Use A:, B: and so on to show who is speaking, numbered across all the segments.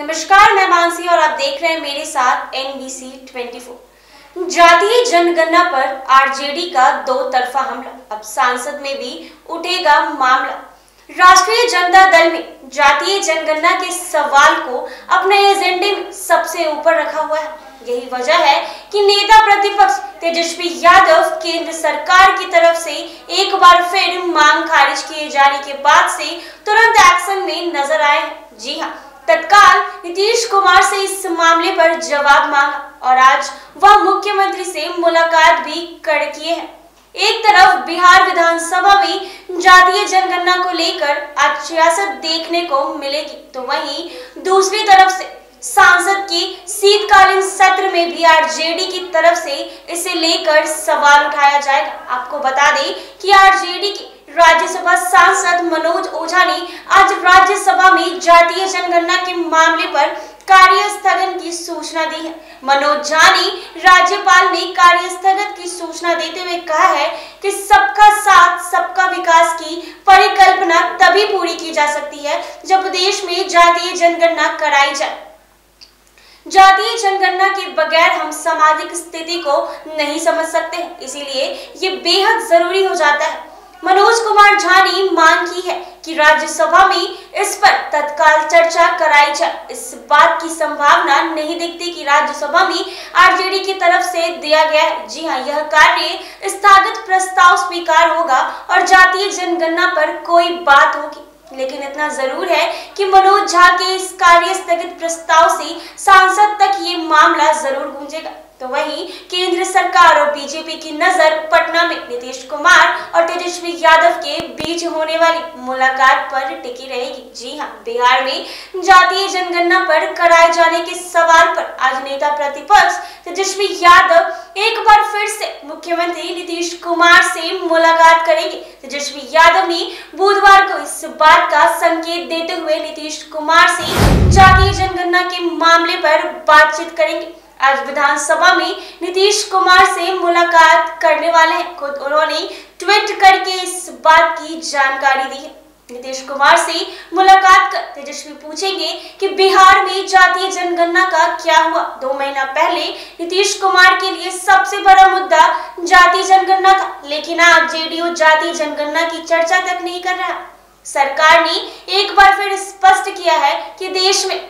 A: नमस्कार, मैं मानसी और आप देख रहे हैं मेरे साथ NBC 24। जातीय जनगणना पर आरजेडी का दो तरफा हमला, अब सांसद में भी उठेगा मामला। राष्ट्रीय जनता दल में जातीय जनगणना के सवाल को अपने एजेंडे में सबसे ऊपर रखा हुआ है। यही वजह है कि नेता प्रतिपक्ष तेजस्वी यादव केंद्र सरकार की तरफ से एक बार फिर मांग खारिज किए जाने के बाद से तुरंत एक्शन में नजर आए हैं। जी हाँ, तत्काल नीतीश कुमार से इस मामले पर जवाब मांगा और आज वह मुख्यमंत्री से मुलाकात भी कर किए हैं। एक तरफ बिहार विधानसभा में जातीय जनगणना को लेकर आज सियासत देखने को मिलेगी, तो वहीं दूसरी तरफ से सांसद के शीतकालीन सत्र में भी आरजेडी की तरफ से इसे लेकर सवाल उठाया जाएगा। आपको बता दें कि आरजेडी के राज्यसभा सांसद मनोज ओझा ने आज राज्यसभा में जातीय जनगणना के मामले पर कार्यस्थगन की सूचना दी है। मनोज झा ने राज्यपाल में कार्यस्थगन की सूचना देते हुए कहा है कि सबका साथ सबका विकास की परिकल्पना तभी पूरी की जा सकती है जब देश में जातीय जनगणना कराई जाए। जातीय जनगणना के बगैर हम सामाजिक स्थिति को नहीं समझ सकते हैं, इसीलिए ये बेहद जरूरी हो जाता है। मनोज कुमार झा ने मांग की है कि राज्यसभा में इस पर तत्काल चर्चा कराई जाए। इस बात की संभावना नहीं दिखती कि राज्यसभा में आरजेडी की तरफ से दिया गया है। जी हाँ, यह कार्य स्थगित प्रस्ताव स्वीकार होगा और जातीय जनगणना पर कोई बात होगी। लेकिन इतना जरूर है कि मनोज झा के इस कार्य स्थगित प्रस्ताव से सांसद तक ये मामला जरूर गूंजेगा। तो वहीं केंद्र सरकार और बीजेपी की नजर पटना में नीतीश कुमार और तेजस्वी यादव के बीच होने वाली मुलाकात पर टिकी रहेगी। जी हां, बिहार में जातीय जनगणना पर कराए जाने के सवाल पर आज नेता प्रतिपक्ष तेजस्वी यादव एक बार फिर से मुख्यमंत्री नीतीश कुमार से मुलाकात करेंगे। तेजस्वी यादव ने बुधवार को इस बात का संकेत देते हुए नीतीश कुमार से जातीय जनगणना के मामले पर बातचीत करेंगे। आज विधानसभा में नीतीश कुमार से मुलाकात करने वाले हैं। खुद उन्होंने ट्वीट करके इस बात की जानकारी दी है। नीतीश कुमार से मुलाकात कर तेजस्वी पूछेंगे कि बिहार में जातीय जनगणना का क्या हुआ। 2 महीना पहले नीतीश कुमार के लिए सबसे बड़ा मुद्दा जातीय जनगणना था, लेकिन आज जेडीयू जातीय जनगणना की चर्चा तक नहीं कर रहा। सरकार ने एक बार फिर स्पष्ट किया है कि देश में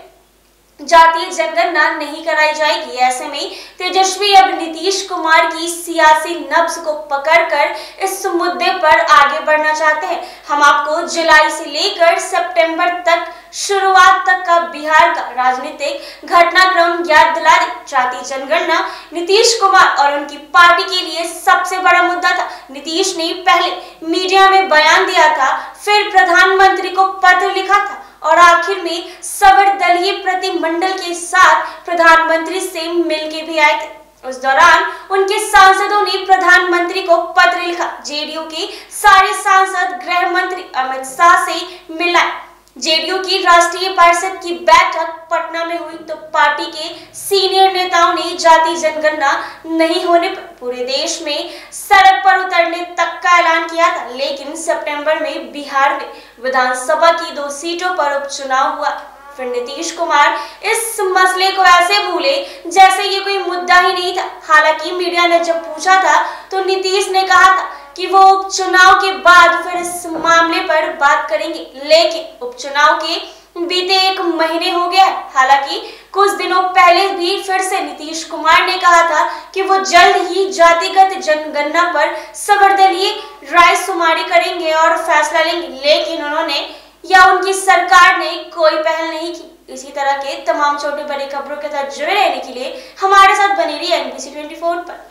A: जातीय जनगणना नहीं कराई जाएगी। ऐसे में तेजस्वी अब नीतीश कुमार की सियासी नब्ज को पकड़कर इस मुद्दे पर आगे बढ़ना चाहते हैं। हम आपको जुलाई से लेकर सितंबर तक शुरुआत तक का बिहार का राजनीतिक घटनाक्रम याद दिला दें। जातीय जनगणना नीतीश कुमार और उनकी पार्टी के लिए सबसे बड़ा मुद्दा था। नीतीश ने पहले मीडिया में बयान दिया था, फिर प्रधानमंत्री को पत्र लिखा था और आखिर में सर्वदलीय प्रतिनिधिमंडल के साथ प्रधानमंत्री से मिलके भी आए थे। उस दौरान उनके सांसदों ने प्रधानमंत्री को पत्र लिखा। जेडीयू के सारे सांसद गृह मंत्री अमित शाह से मिला। जेडीयू की राष्ट्रीय पार्षद की बैठक पटना में हुई तो पार्टी के सीनियर नेताओं ने जातीय जनगणना नहीं होने पर पूरे देश में सड़क पर उतरने तक का ऐलान किया था। लेकिन सितंबर में बिहार में विधानसभा की 2 सीटों पर उपचुनाव हुआ। फिर नीतीश कुमार इस मसले को ऐसे भूले जैसे ये कोई मुद्दा ही नहीं था। हालांकि मीडिया ने जब पूछा था तो नीतीश ने कहा था कि वो उपचुनाव के बाद फिर इस मामले पर बात करेंगे, लेकिन उपचुनाव के बीते 1 महीने हो गया है। हालांकि कुछ दिनों पहले भी फिर से नीतीश कुमार ने कहा था कि वो जल्द ही जातिगत जनगणना पर सर्वदलीय रायशुमारी करेंगे और फैसला लेंगे, लेकिन उन्होंने या उनकी सरकार ने कोई पहल नहीं की। इसी तरह के तमाम छोटे बड़े खबरों के साथ जुड़े रहने के लिए हमारे साथ बने रहिए NBC 24 पर।